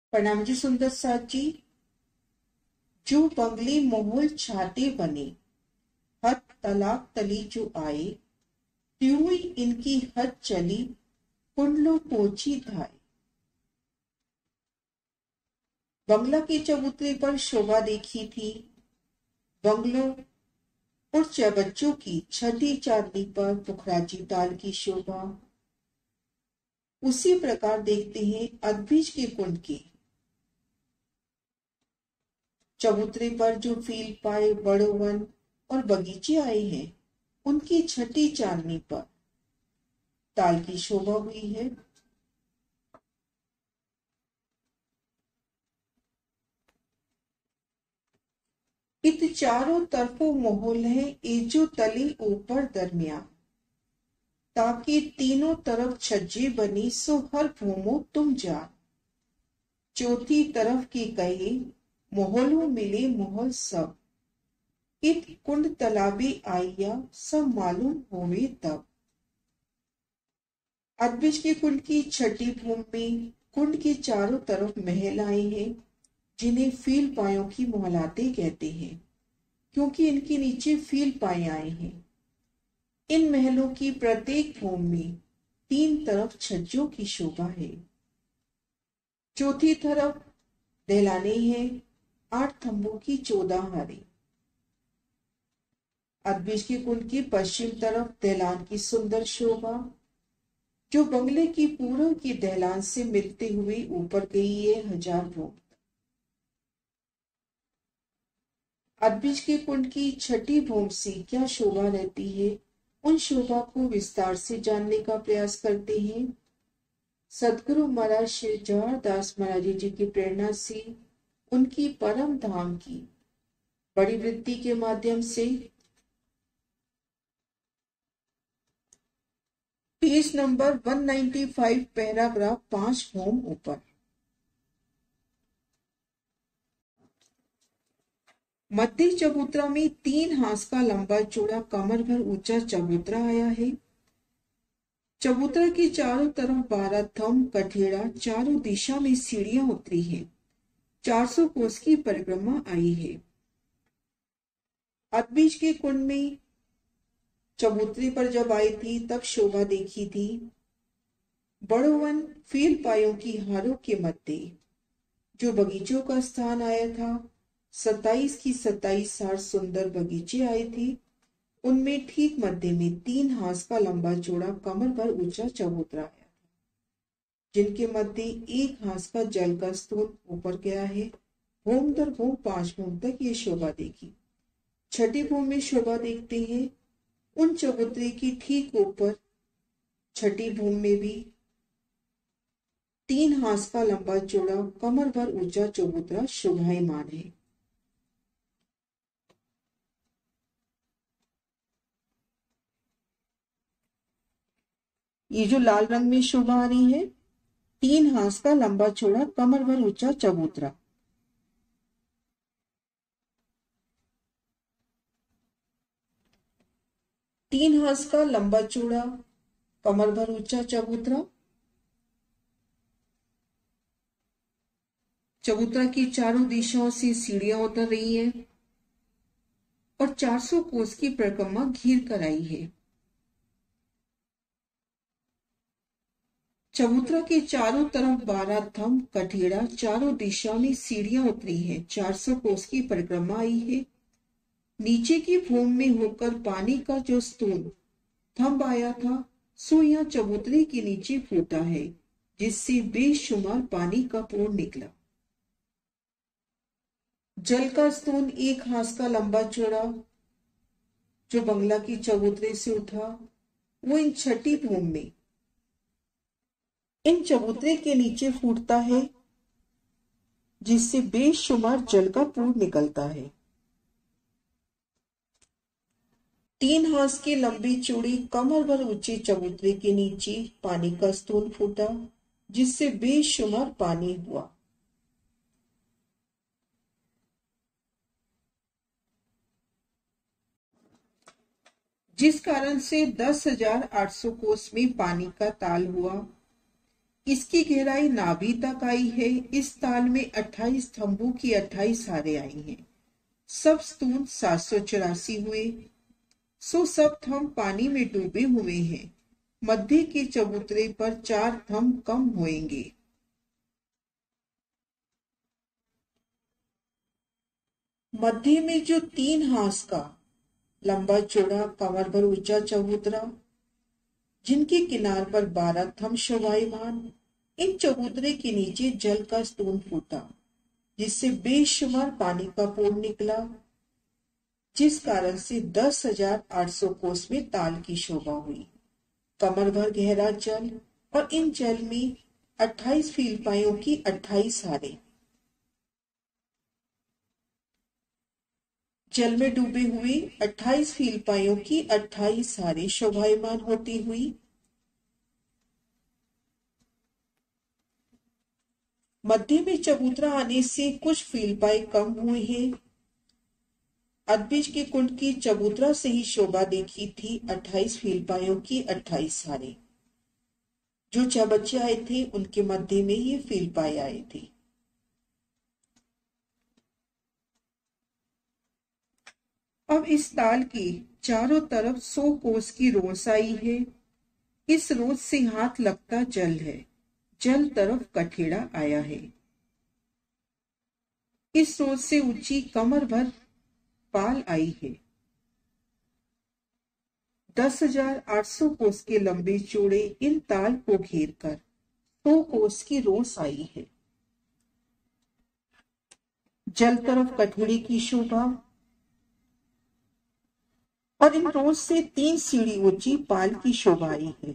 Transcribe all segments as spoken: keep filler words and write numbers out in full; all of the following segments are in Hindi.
प्रणाम जी सुंदर साथ जी। जो बंगले मोहल छाते बने, हद तलाक तली जो आए, त्यों ही इनकी हद चली, कुंडलों पोची धाए। बंगला के चबूतरे पर शोभा देखी थी। बंगलों और बच्चों की छठी चांदनी पर पुखराजी ताल की शोभा। उसी प्रकार देखते हैं अदभीज के कुंड की। चबूतरे पर जो फील पाए बड़ो वन और बगीचे आए हैं, उनकी छठी चांदनी पर ताल की शोभा हुई है। इत चारों तरफों माहौल है, एजो तली ऊपर दरमियान, ताकि तीनों तरफ छज्जे बनी, सो हर भूमो तुम जान। चौथी तरफ की कहे, मोहलों मिले मोहल सब, इत कुंड तलाबी आइया, सब मालूम होवे तब। अदबिज के कुंड की छठी भूमि में कुंड के चारों तरफ महल आए हैं, जिन्हें फील पायों की मोहलाते कहते हैं, क्योंकि इनके नीचे फील पाए आए हैं। इन महलों की प्रत्येक भूमि में तीन तरफ छज्जों की शोभा है। चौथी तरफ दहलाने हैं, आठ थंबों की चौदह हारे। अदबिज के कुंड की पश्चिम तरफ दहलान की सुंदर शोभा, जो बंगले की पूर्व की दहलान से मिलते हुए ऊपर गई है हजार भूम। अदबिज के कुंड की छठी भूम से क्या शोभा रहती है, उन शोभा को विस्तार से जानने का प्रयास करते हैं। सदगुरु महाराज श्री जवाहर दास महाराज जी की प्रेरणा से उनकी परम धाम की बड़ी वृत्ति के माध्यम से पेज नंबर एक सौ पचानवे, पैराग्राफ पांच भूम ऊपर। मध्य चबूतरा में तीन हाथ का लंबा चौड़ा कमर भर ऊंचा चबूतरा आया है। चबूतरा के चारों तरफ बारह थंब कठेड़ा, चारों दिशा में सीढ़ियां उतरी है, चार सौ कोस की परिक्रमा आई है। अदबीज के कुंड में चबूतरे पर जब आई थी तब शोभा देखी थी। बड़ोवन फील पायों की हारों के मध्य जो बगीचों का स्थान आया था, सत्ताईस की सत्ताईस हार सुंदर बगीचे आए थे। उनमें ठीक मध्य में तीन हाथ का लंबा चौड़ा कमर भर ऊंचा चबूतरा आया था, जिनके मध्य एक हाथ का जल का स्तूप ऊपर गया है। भूम दर भूम पांच भूम तक ये शोभा देखी। छठी भूम में शोभा देखते हैं उन चबूतरे की ठीक ऊपर छठी भूम में भी तीन हाथ का लंबा चौड़ा कमर भर ऊंचा चबूतरा शोभायमान है। ये जो लाल रंग में शोभा आ रही है, तीन हाथ का लंबा चौड़ा कमर भर ऊंचा चबूतरा। तीन हाथ का लंबा चौड़ा कमर भर ऊंचा चबूतरा। चबूतरा की चारों दिशाओं से सीढ़ियां उतर रही है और चार सौ कोस की परिक्रमा घिर कर आई है। चबूतरा के चारों तरफ बारह थंब कठेड़ा, चारों दिशाओं में सीढ़ियां उतरी है, चार सौ कोस की परिक्रमा आई है। नीचे की भूमि में होकर पानी का जो स्तून थंब आया था, सो यह चबूतरे के नीचे फूटा है, जिससे बेशुमार पानी का पूर्ण निकला। जल का स्तून एक हाथ का लंबा चौड़ा जो बंगला की चबूतरे से उठा, वो इन छठी भूमि में इन चबूतरे के नीचे फूटता है, जिससे बेशुमार जल का पूर्ण निकलता है। तीन हाथ की लंबी चौड़ी कमर भर ऊंचे चबूतरे के नीचे पानी का स्तून फूटा, जिससे बेशुमार पानी हुआ। जिस कारण से दस हजार आठ सौ कोस में पानी का ताल हुआ। इसकी गहराई नाभि तक आई है। इस ताल में अट्ठाईस स्तंभों की अट्ठाईस हारें आई हैं। सब स्तून सात सौ चौरासी हुए। सो सब थंब पानी में डूबे हुए हैं। मध्य के चबूतरे पर चार थंब कम होंगे। मध्य में जो तीन हाथ का लंबा चौड़ा कमर भर ऊंचा चबूतरा, जिनके किनार पर बारह थंब शोभायमान, इन चबूतरे के नीचे जल का स्तून फूटा, जिससे बेशुमार पानी का पूर निकला, जिस कारण से दस हजार आठ सौ कोस में ताल की शोभा हुई। कमर भर गहरा जल, और इन जल में अट्ठाईस फीलपाइयों की अट्ठाईस हारें। जल में डूबे हुए अट्ठाईस फीलपाइयों की अट्ठाईस हारें शोभायमान होती हुई मध्य में चबूतरा आने से कुछ फीलपाई कम हुए हैं। अदबीज के कुंड की चबूतरा से ही शोभा देखी थी अट्ठाईस फीलपाइयों की अट्ठाईस हारें। जो छह बच्चे आए थे उनके मध्य में ये फीलपाई आए थे। अब इस ताल के चारों तरफ सौ कोस की रोस आई है। इस रोस से हाथ लगता जल है। जल तरफ कठेड़ा आया है। इस रोस से ऊंची कमर भर पाल आई है। दस हजार आठ सौ कोस के लंबे चौड़े इन ताल को घेर कर सौ कोस की रोस आई है। जल तरफ कठेड़े की शोभा, और इन रोस से तीन सीढ़ी ऊंची पाल की शोभा आई है।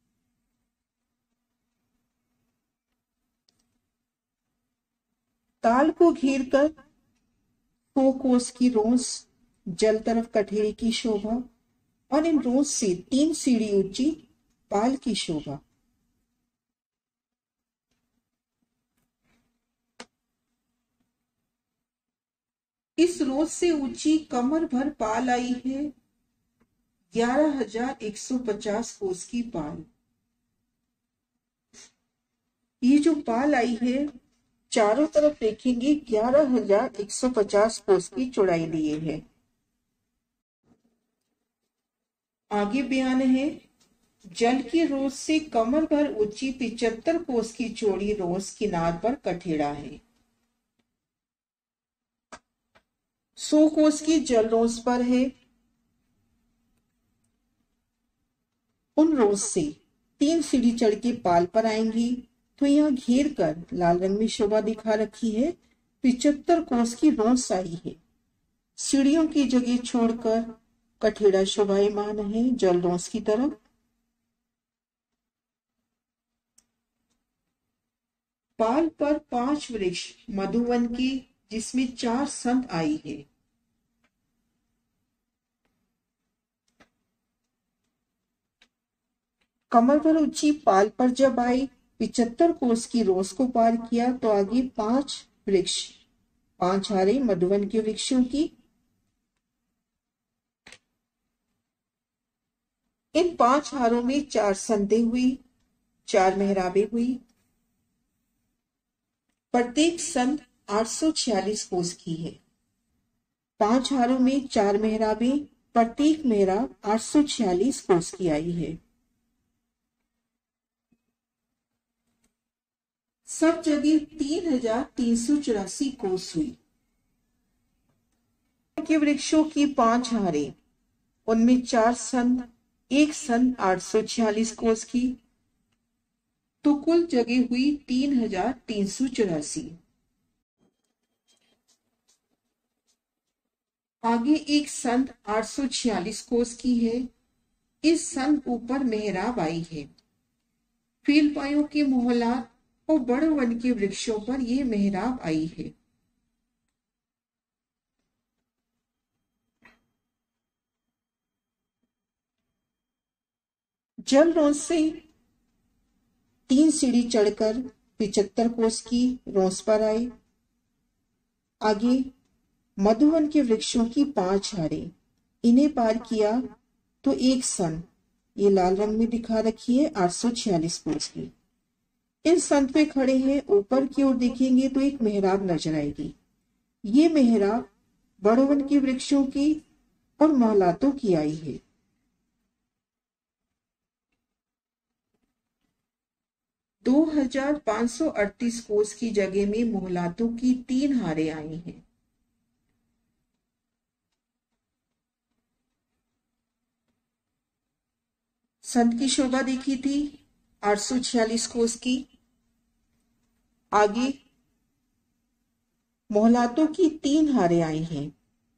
ताल को घेर कर सौ कोस की रोस, जल तरफ कठेड़े की शोभा, और इन रोस से तीन सीढ़ी ऊंची पाल की शोभा। इस रोस से ऊंची कमर भर पाल आई है। ग्यारह हजार एक सौ पचास कोस की पाल। ये जो पाल आई है चारों तरफ देखेंगे ग्यारह हजार एक सौ पचास कोस की चौड़ाई लिए है। आगे बयान है, जल की रोस से कमर भर ऊंची पिचहत्तर कोस की चौड़ी रोस किनार पर कठेड़ा है। सौ कोस की जल रोस पर है। उन रोस से तीन सीढ़ी चढ़ के पाल पर आएंगी तो यहाँ घेर कर लाल रंग में शोभा दिखा रखी है। पिचहत्तर कोस की रोस आई है। सीढ़ियों की जगह छोड़कर कठेड़ा शोभायमान है जल रोस की तरफ। पाल पर पांच वृक्ष मधुवन की, जिसमें चार संत आई है। कमर भर ऊंची पाल पर जब आई, पिचहत्तर कोस की रोस को पार किया तो आगे पांच वृक्ष, पांच हारें मधुवन के वृक्षों की। इन पांच हारों में चार संदें हुई, चार मेहराबें हुई। प्रत्येक संद आठ सौ छियालीस कोस की है। पांच हारों में चार मेहराबें, प्रत्येक मेहराब आठ सौ छियालीस कोस की आई है। सब जगह तीन हजार तीन सौ चौरासी कोस हुई। के वृक्षों की पांच हारें, उनमें चार संद, एक संद आठ सौ छियालीस कोस की, तो कुल जगह हुई तीन हजार तीन सौ चौरासी। आगे एक संद आठ सौ छियालीस कोस की है। इस संद ऊपर मेहराब आई है। फीलपाइयों के मोहलात और बड़े वन के वृक्षों पर यह मेहराब आई है। जल रोस से तीन सीढ़ी चढ़कर पिचहत्तर कोस की रोस पर आए। आगे मधुवन के वृक्षों की पांच हारें, इन्हें पार किया तो एक सन, ये लाल रंग में दिखा रखी है, आठ सौ छियालीस कोस की। इन संत पे खड़े हैं। ऊपर की ओर देखेंगे तो एक मेहराब नजर आएगी। ये मेहराब बड़वन के वृक्षों की और मोहलातों की आई है। दो हजार पांच सौ अड़तीस कोस की जगह में मोहलातों की तीन हारें आई हैं। संत की शोभा देखी थी आठ सौ छियालीस कोस की। आगे मोहलातों की तीन हारें आई हैं।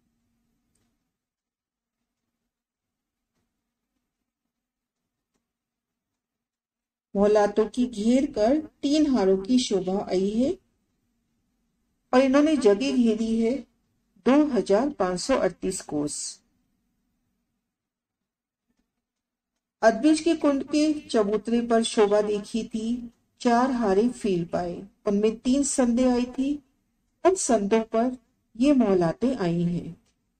मोहलातों की घेर कर तीन हारों की शोभा आई है और इन्होंने जगह घेरी है दो हजार पांच सौ अड़तीस कोस। अद्विज के कुंड के चबूतरे पर शोभा देखी थी। चार हारे फील पाए, उनमें तीन संदें आई थी। उन संदों पर ये मोहलातें आई हैं।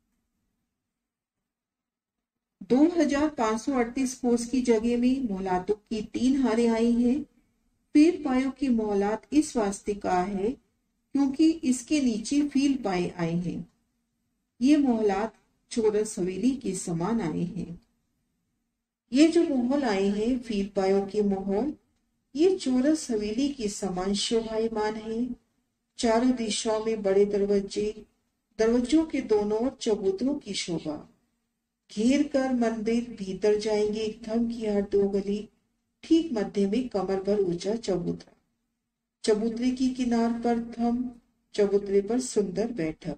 दो हजार पांच सौ अड़तीस कोस की जगह में मोहलातों की तीन हारें आई हैं। फील पायों की मोहलात इस वास्ते कहा है क्योंकि इसके नीचे फील पाए आए हैं। ये मोहलात चौरस हवेली के समान आए हैं। ये जो मोहल आए हैं फील पायों के मोहल, ये चौरस हवेली के समान शोभायमान है। चारों दिशाओं में बड़े दरवाजे, दरवाजों के दोनों ओर चबूतरों की शोभा। घेर कर मंदिर भीतर जाएंगे एक थम की हार दो गली। ठीक मध्य में कमर भर ऊंचा चबूतरा, चबूतरे की किनार पर थम, चबूतरे पर सुंदर बैठक।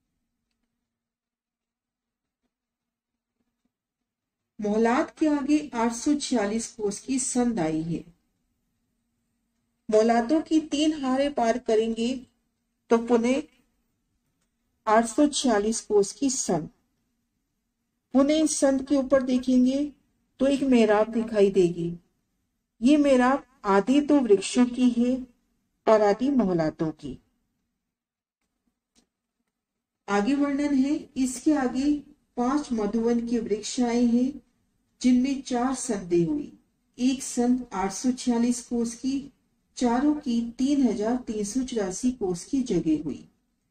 मोहलात के आगे आठ सौ छियालीस कोस की संद आई है। मोहलातों की तीन हारें पार करेंगे तो पुनः आठ सौ छियालीस कोस की संद। पुनः इस संद के ऊपर देखेंगे तो एक मेहराब दिखाई देगी। ये मेहराब आधी तो वृक्षों की है और आधी मोहलातों की। आगे वर्णन है। इसके आगे पांच मधुवन के वृक्ष आए हैं जिनमें चार संदें हुई। एक संद आठ सौ छियालीस कोस की, चारों की तीन हजार तीन सौ चौरासी कोस की जगह हुई।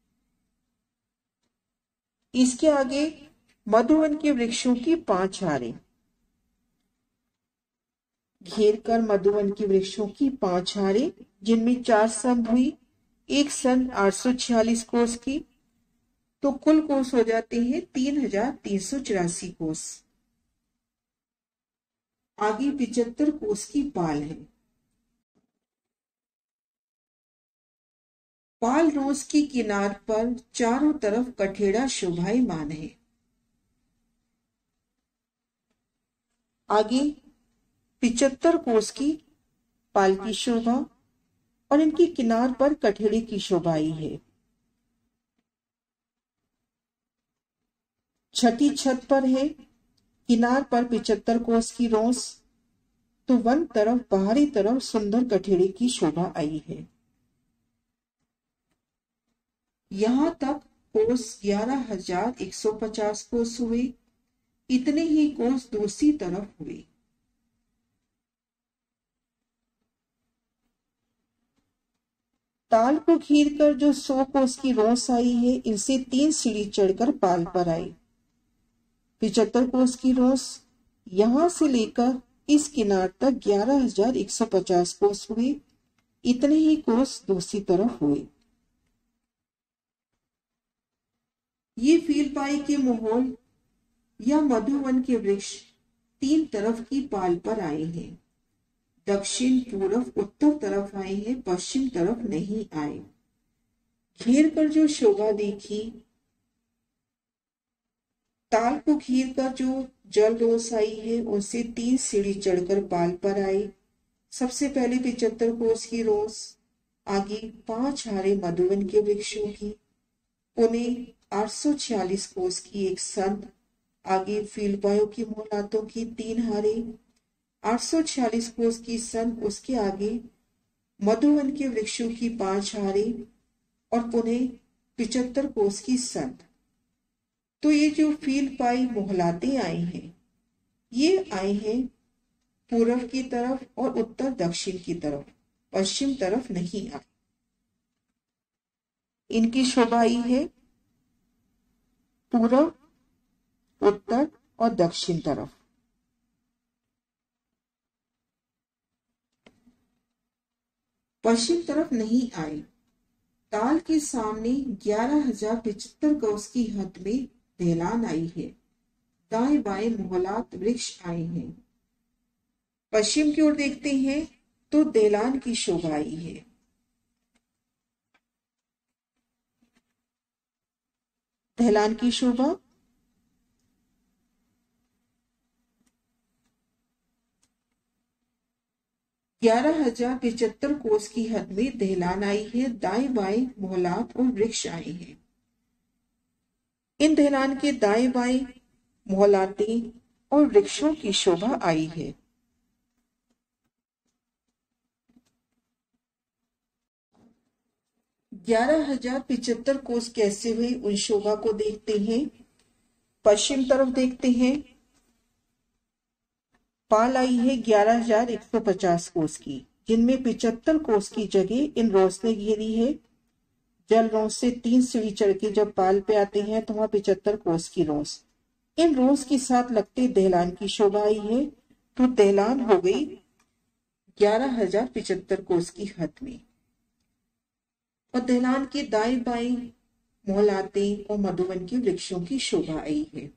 इसके आगे मधुवन के वृक्षों की पांच हारें। घेर कर मधुवन के वृक्षों की पांच हारें जिनमें चार संद हुई। एक संद आठ सौ छियालीस कोस की, तो कुल कोस हो जाते हैं तीन हजार तीन सौ चौरासी कोस। आगे पिचहत्तर कोस की पाल है। पाल रोज की किनार पर चारों तरफ कठेड़ा शोभायमान है। आगे पिचहत्तर कोस की पाल की शोभा और इनकी किनार पर कठेड़े की शोभा आई है। छठी छत पर है। किनार पर पिचहत्तर कोस की रोस, तो वन तरफ बाहरी तरफ सुंदर कठेड़े की शोभा आई है। यहां तक कोस ग्यारह हजार एक सौ पचास कोस हुए। इतने ही कोस दूसरी तरफ हुए। ताल को घीर कर जो सौ कोस की रोस आई है, इनसे तीन सीढ़ी चढ़कर पाल पर आई। पिचहत्तर कोस की रोस यहां से लेकर इस किनार तक ग्यारह हजार एक सौ पचास कोस हुए। इतने ही कोस दूसरी तरफ हुए। ये फीलपाई के मोहल या मधुवन के वृक्ष तीन तरफ की पाल पर आए हैं। दक्षिण, पूर्व, उत्तर तरफ आए हैं, पश्चिम तरफ नहीं आए। घेर कर जो शोभा देखी, ताल को घेर कर जो जल रोस आई है, उनसे तीन सीढ़ी चढ़कर पाल पर आए। सबसे पहले पिचहत्तर कोस की रोस, आगे पांच हारे मधुवन के वृक्षों की, पुनः आठ सौ छियालीस कोस की एक संद, आगे फीलपायों की मोहलातों की तीन हारे, आठ सौ छियालीस कोस की संद, उसके आगे मधुवन के वृक्षों की पांच हारे और पुनः पिचहत्तर कोस की संद। तो ये जो फीलपाई मोहलाते आए हैं, ये आए हैं पूर्व की तरफ और उत्तर दक्षिण की तरफ। पश्चिम तरफ नहीं आई। इनकी शोभा आई है पूर्व, उत्तर और दक्षिण तरफ। पश्चिम तरफ नहीं आए। ताल के सामने ग्यारह हजार पिचहत्तर गज की हद में ढलान आई है। दाएं बाएं मोहलात वृक्ष आए हैं। पश्चिम की ओर देखते हैं तो ढलान की शोभा आई है। ढलान की शोभा ग्यारह हजार पिचहत्तर कोस की हद में ढलान आई है। दाएं बाएं मोहलात और वृक्ष आए हैं। इन ढलान के दाएं बाएं मोहलातें और वृक्षों की शोभा आई है। ग्यारह हजार पिचहत्तर कोस कैसे हुई, उन शोभा को देखते हैं। पश्चिम तरफ देखते हैं। पाल आई है ग्यारह हजार एक सौ पचास कोस की, जिनमें पिचहत्तर कोस की जगह इन रोस ने घेरी है। जल रोस से तीन सीढ़ी चढ़ के जब पाल पे आते हैं तो वहां पिचहत्तर कोस की रोस, इन रोस के साथ लगते ढलान की शोभा आई है। तो ढलान हो गई ग्यारह हजार पिचहत्तर कोस की हद में। और ढलान के दाएं बाएं मोहलाते और मधुवन के वृक्षों की शोभा आई है।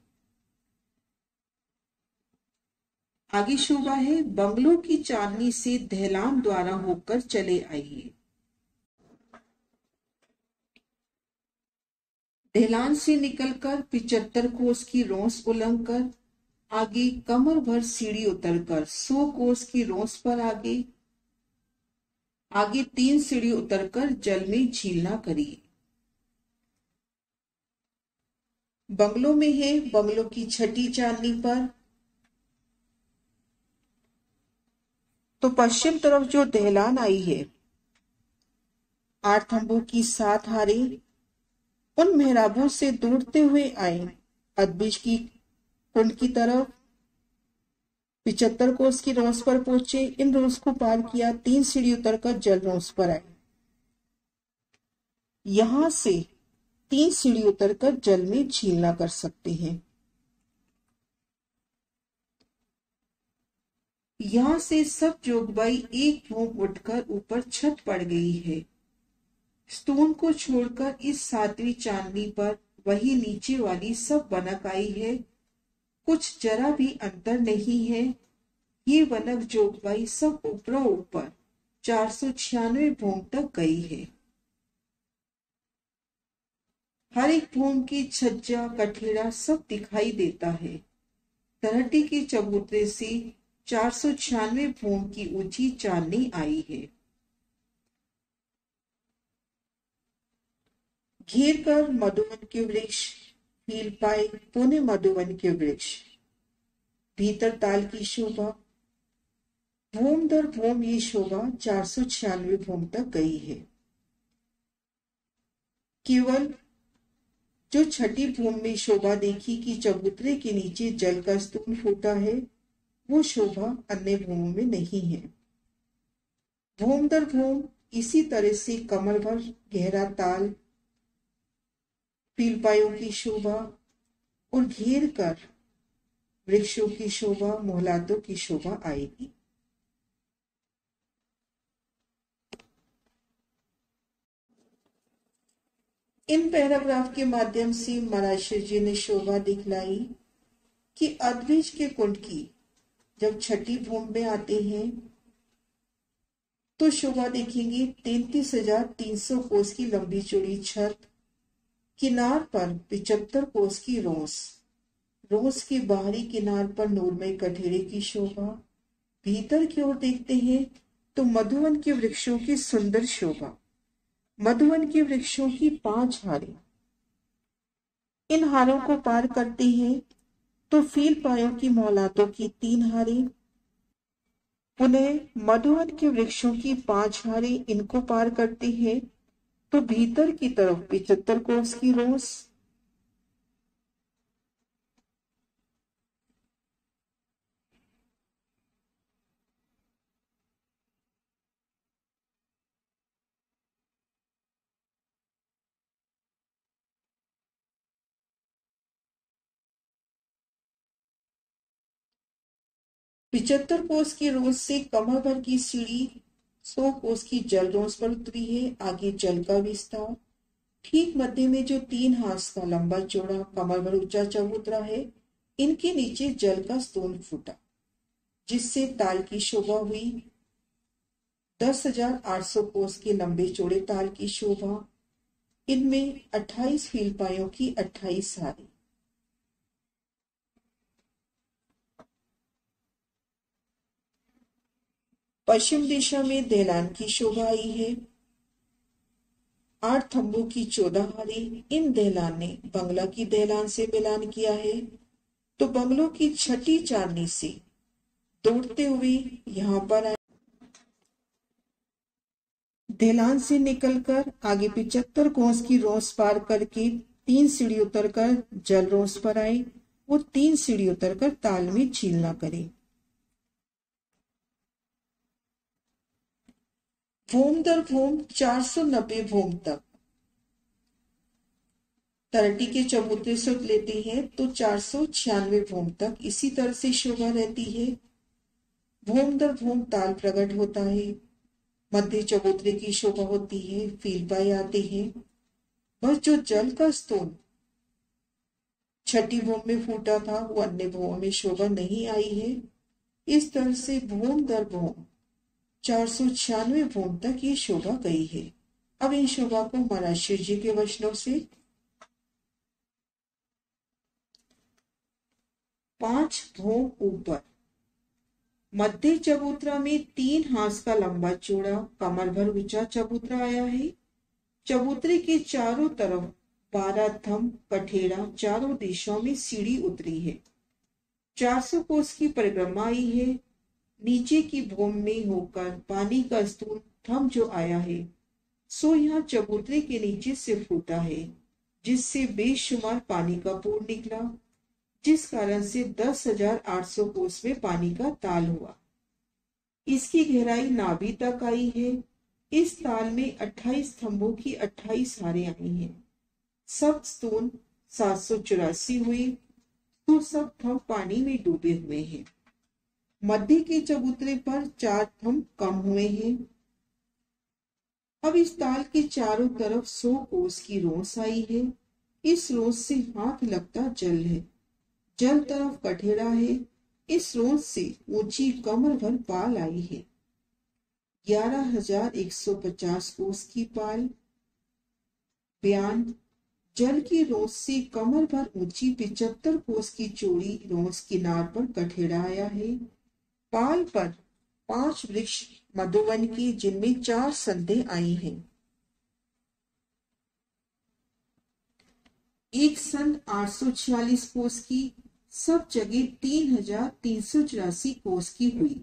आगे शोभा है बंगलों की चांदनी से ढलान द्वारा होकर चले आइए। ढलान से निकलकर पिचहत्तर कोस की रोस उलंघ कर आगे कमर भर सीढ़ी उतरकर सौ कोस की रोस पर आगे आगे तीन सीढ़ी उतरकर जल में झीलना करिए। बंगलों में है बंगलों की छठी चांदनी पर। तो पश्चिम तरफ जो ढलान आई है, आठ थंबों की सात हारे उन मेहराबों से दौड़ते हुए आए अदबीज की कुंड की तरफ। पिचहत्तर कोस की रोस पर पहुंचे। इन रोस को पार किया, तीन सीढ़ी उतरकर जल रोस पर आए। यहां से तीन सीढ़ी उतरकर जल में झीलना कर सकते हैं। यहां से सब जोगबाई एक भूम उठकर ऊपर छत पड़ गई है। स्तून को छोड़कर इस सातवीं चांदनी पर वही नीचे वाली सब बनक आई है। कुछ जरा भी अंतर नहीं है। ये वनक जोगबाई सब ऊपरों ऊपर चार सौ छियानवे भूम तक गई है। हर एक भूम की छज्जा कठेड़ा सब दिखाई देता है। तरहटी के चबूतरे से चार सौ छियानवे भूम की ऊंची चांदनी आई है। घेर कर मधुवन के वृक्ष फील पाए पुणे मधुवन के वृक्ष। भीतर ताल की शोभा भूम दर भूम ये शोभा चार सौ छियानवे भूम तक गई है। केवल जो छठी भूम में शोभा देखी कि चबूतरे के नीचे जल का स्तून फूटा है, वो शोभा अन्य भूमों में नहीं है। भूम दर भूम इसी तरह से कमर भर गहरा ताल, पीलपायों की शोभा और घेर कर वृक्षों की शोभा, मोहलातों की शोभा आएगी। इन पैराग्राफ के माध्यम से मराशर जी ने शोभा दिखलाई कि अद्विज के कुंड की जब छठी भूम में आते हैं तो शोभा देखेंगे तैतीस हजार तीन सौ कोस की लंबी चौड़ी छत, किनार पर पिचहत्तर कोस की रोस, रोस के बाहरी किनार पर नूरमय कठेरे की शोभा। भीतर की ओर देखते हैं तो मधुवन के वृक्षों की सुंदर शोभा, मधुवन के वृक्षों की पांच हारें। इन हारों को पार करते हैं तो फील पायों की मौलातों की तीन हारें, पुनः मधुवन के वृक्षों की पांच हारें इनको पार करते हैं तो भीतर की तरफ पिचहत्तर कोस की रोस, पिचहत्तर कोस की रोज से कमर भर की सीढ़ी सौ कोस की जल रोज पर उतरी है। आगे जल का विस्तार। ठीक मध्य में जो तीन हाथ का लंबा चौड़ा कमर भर ऊंचा चबूतरा है, इनके नीचे जल का स्तून फूटा, जिससे ताल की शोभा हुई। दस हजार आठ सौ कोस के लंबे चौड़े ताल की शोभा। इनमें अट्ठाईस फील पायों की अट्ठाईस हारी। पश्चिम दिशा में देलान की शोभा आई है। आठ थंबों की चौदह हारी। इन देलान ने बंगला की देलान से मिलान किया है, तो बंगलों की छठी चांदनी से दौड़ते हुए यहाँ पर आए। देलान से निकलकर आगे पिचहत्तर कोस की रोस पार करके तीन सीढ़ी उतरकर जल रोस पर आए। वो तीन सीढ़ी उतरकर ताल में झील ना करे। भूम दर भूम चार सौ नब्बे भूम तक तरटी के चबूतरे से लेते हैं तो चार सौ छियानवे भूम तक इसी तरह से शोभा रहती है। भूम दर भूम ताल प्रकट होता है। मध्य चबूतरे की शोभा होती है। फील पाए आते हैं। बस जो जल का स्तून छठी भूम में फूटा था, वो अन्य भूमों में शोभा नहीं आई है। इस तरह से भूम दर भूम चार सौ छियानवे भूम तक ये शोभा गई है। अब इन शोभा को महाराज जी के वचनों से पांच भूम ऊपर मध्य चबूतरा में तीन हाथ का लंबा चौड़ा कमर भर ऊंचा चबूतरा आया है। चबूतरे के चारों तरफ बारह थंब कठेड़ा चारों दिशाओं में सीढ़ी उतरी है। चार सौ कोस की परिक्रमा आई है। नीचे की भूमि में होकर पानी का स्तून थंब जो आया है, सो यहाँ चबूतरे के नीचे से फूटा है, जिससे बेशुमार पानी का पूर निकला, जिस कारण से दस हजार आठ सौ कोस में पानी का ताल हुआ। इसकी गहराई नाभि तक आई है। इस ताल में अट्ठाईस थंबों की अट्ठाईस हारें आई हैं। सब स्तून सात सौ चौरासी हुए, तो सब थंब पानी में डूबे हुए हैं। मध्य के चबूतरे पर चार थंब कम हुए हैं। अब इस ताल के चारों तरफ सौ कोस की रोस आई है। इस रोस से हाथ लगता जल है। जल तरफ कठेड़ा है। इस रोस से ऊंची कमर भर पाल आई है। ग्यारह हजार एक सौ पचास कोस की पाल। बयान जल की रोस से कमर भर ऊंची पिचहत्तर कोस की चौड़ी रोस किनार पर कठेड़ा आया है। पाल पर पांच वृक्ष मधुवन की, जिनमें चार संधे आई हैं। एक संध आठ सौ छियालीस कोस की, सब जगह तीन हजार तीन सौ चौरासी कोस की हुई।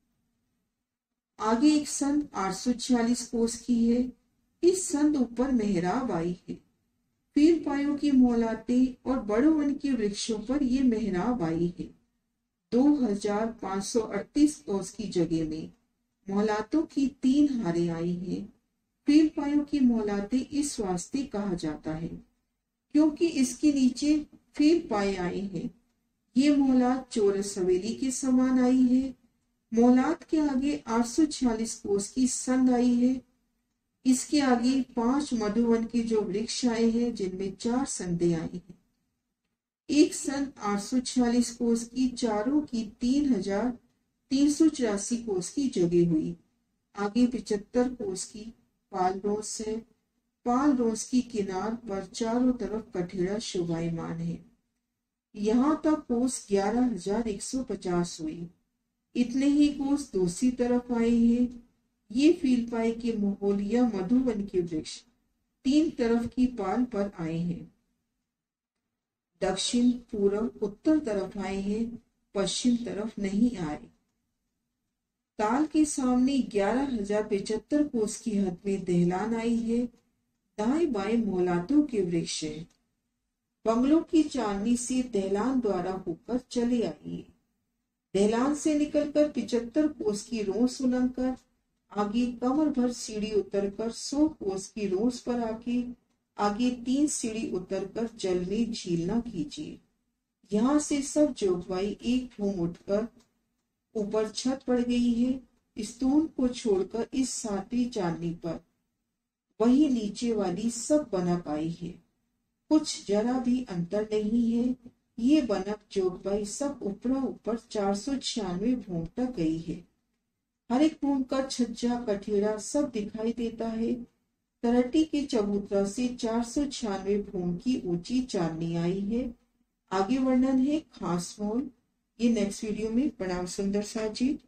आगे एक संध आठ सौ छियालीस कोस की है। इस संध ऊपर मेहराब आई है। फील पायों की मोहलाते और बड़े वन के वृक्षों पर ये मेहराब आई है। दो हजार पांच सौ अड़तीस कोस की जगह में मोहलातों की तीन हारें आई हैं। फील पायों की मोहलाते इस वास्ते कहा जाता है क्योंकि इसके नीचे फील पाए आए हैं। ये मोहलात चौरस हवेली के समान आई है। मोहलात के आगे आठ सौ छियालीस कोस की संध आई है। इसके आगे पांच मधुवन के जो वृक्ष आए हैं, जिनमें चार संधे आई हैं। एक संध आठ सौ छियालीस कोस की, चारों की तीन हजार तीन सौ चौरासी कोस की जगह हुई। आगे पिचहत्तर कोस की पाल रोस है। पाल रोस की किनार पर चारों तरफ कठेड़ा शोभायमान है। यहाँ तक कोस ग्यारह हजार एक सौ पचास हुई। इतने ही कोस दूसरी तरफ आए हैं। ये फील पाए के मोहल या मधुवन के वृक्ष तीन तरफ की पाल पर आए हैं। दक्षिण पूर्व उत्तर तरफ आए हैं, पश्चिम तरफ नहीं आए। ताल के सामने ग्यारह हजार पिचहत्तर कोस की हद में दहलान आई है। दाएं बाएं मोहलातों के वृक्ष है। बंगलों की चांदनी से दहलान द्वारा होकर चले आई है। दहलान से निकलकर पिचहत्तर कोस की रोस उलंघकर आगे कमर भर सीढ़ी उतरकर सौ कोस की रोस पर आके आगे तीन सीढ़ी उतरकर जल में झील न कीजिए। यहाँ से सब जोगवाई एक भूम उठकर ऊपर छत पड़ गई है स्तून को छोड़कर इस सातवीं चांदनी पर, वही नीचे वाली सब बनक आई है। कुछ जरा भी अंतर नहीं है। ये बनक जोगबाई सब ऊपरा ऊपर चार सौ छियानवे भूम तक गई है। हर एक भूम का छज्जा कठेरा सब दिखाई देता है। तरटी के चबूतरा से चार सौ छियानवे भूम की ऊंची चांदनी आई है। आगे वर्णन है खास मोल। ये नेक्स्ट वीडियो में। प्रणाम सुंदर साथ जी।